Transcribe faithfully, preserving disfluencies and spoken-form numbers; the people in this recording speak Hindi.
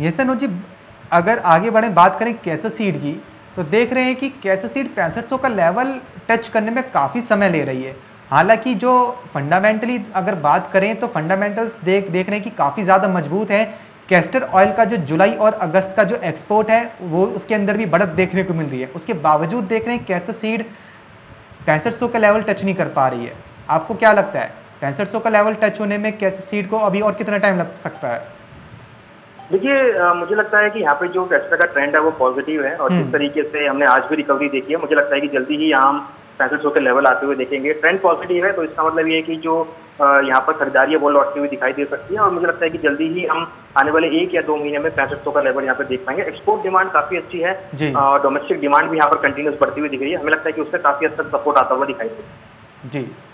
येसन जी, अगर आगे बढ़े बात करें कैसा सीड की, तो देख रहे हैं कि कैसा सीड पैंसठ सौ का लेवल टच करने में काफ़ी समय ले रही है। हालांकि जो फंडामेंटली अगर बात करें तो फंडामेंटल्स देख देख रहे हैं कि काफ़ी ज़्यादा मजबूत है। कैस्टर ऑयल का जो जुलाई और अगस्त का जो एक्सपोर्ट है वो उसके अंदर भी बढ़त देखने को मिल रही है। उसके बावजूद देख रहे हैं कैसा सीड पैंसठ सौ का लेवल टच नहीं कर पा रही है। आपको क्या लगता है पैंसठ सौ का लेवल टच होने में कैसे सीड को अभी और कितना टाइम लग सकता है? देखिए, मुझे लगता है कि यहाँ पे जो कैस्टर का ट्रेंड है वो पॉजिटिव है, और जिस तरीके से हमने आज भी रिकवरी देखी है, मुझे लगता है कि जल्दी ही हम पैंसठ सौ के लेवल आते हुए देखेंगे। ट्रेंड पॉजिटिव है, तो इसका मतलब ये है कि जो यहाँ पर खरीदारी है वो लौटती हुई दिखाई दे सकती है, और मुझे लगता है कि जल्दी ही हम आने वाले एक या दो महीने में पैंसठ सौ का लेवल यहाँ पे देख पाएंगे। एक्सपोर्ट डिमांड काफी अच्छी है, और डोमेस्टिक डिमांड भी यहाँ पर कंटिन्यूस बढ़ती हुई दिख रही है। हमें लगता है कि उससे काफी हद तक सपोर्ट आता हुआ दिखाई देगा। जी।